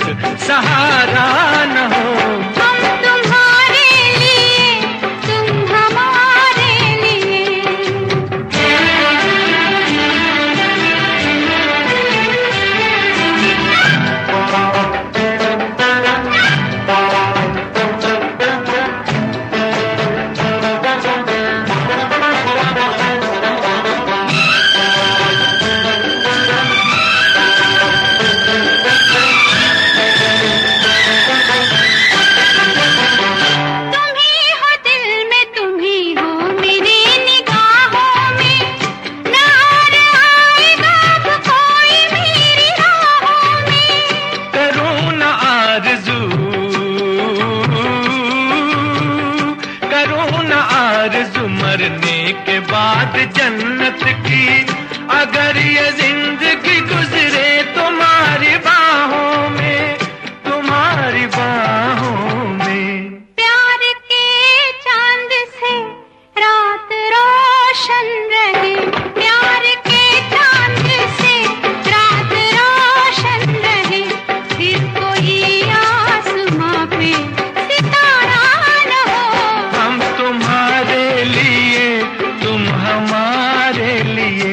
सहारा न हो। हम तुम्हारे लिए, तुम हमारे लिए। आरज़ू मरने के बाद जन्नत की, अगर ये जिंदगी गुजरे तुम्हारी बाहों में, तुम्हारी बाहों में। प्यार के चांद से रात रोशन रहे, प्यार के चांद से रात रोशन रहे, फिर कोई आसमां पे सितारा न हो। हम तुम्हारे लिए, तुम हमारे लिए।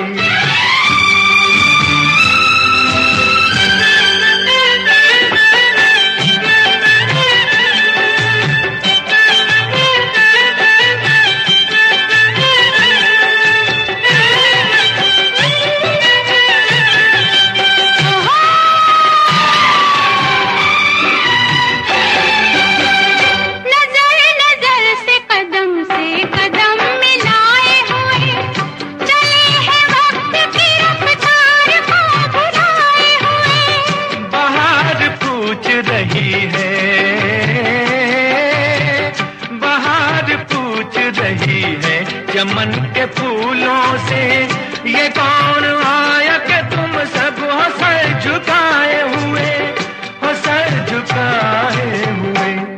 रही है चमन के फूलों से, ये कौन आया कि तुम सब हो सर झुकाए हुए, हो सर झुकाए हुए।